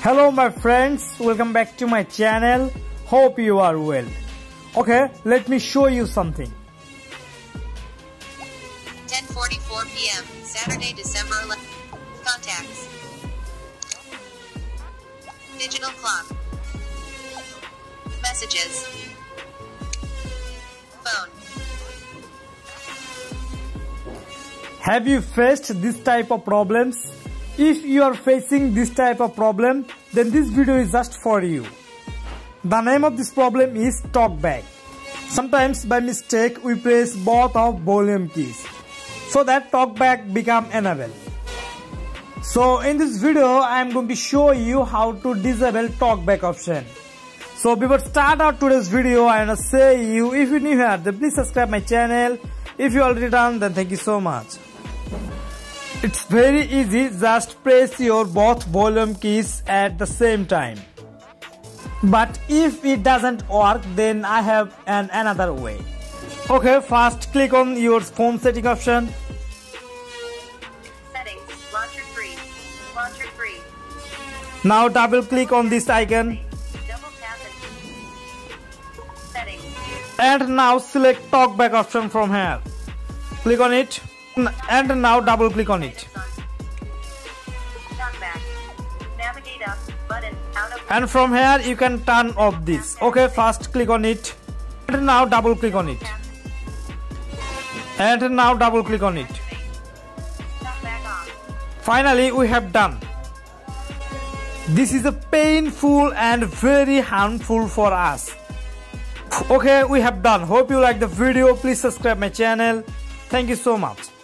Hello my friends, welcome back to my channel. Hope you are well. Okay, let me show you something. 10:44 p.m. Saturday, December 11th. Contacts. Digital clock. Messages. Phone. Have you faced this type of problems? If you are facing this type of problem, then this video is just for you. The name of this problem is talkback. Sometimes by mistake we press both of volume keys, so that talkback become enabled. So in this video I am going to show you how to disable talkback option. So before start out today's video, I wanna say you, if you're new here, then please subscribe my channel. If you already done, then thank you so much. It's very easy, just press your both volume keys at the same time. But if it doesn't work, then I have another way. Okay, first click on your phone setting option. Settings. Launcher 3. Launcher 3. Now double click on this icon. Double tap and settings. And now select talkback option from here. Click on it. And now double click on it. Talkback. Navigate up. Button. Out of. And from here you can turn off this. Okay, first click on it. And now double click on it. And now double click on it. Talkback off. Finally we have done. This is a painful and very harmful for us. Okay, we have done. Hope you like the video. Please subscribe my channel. Thank you so much.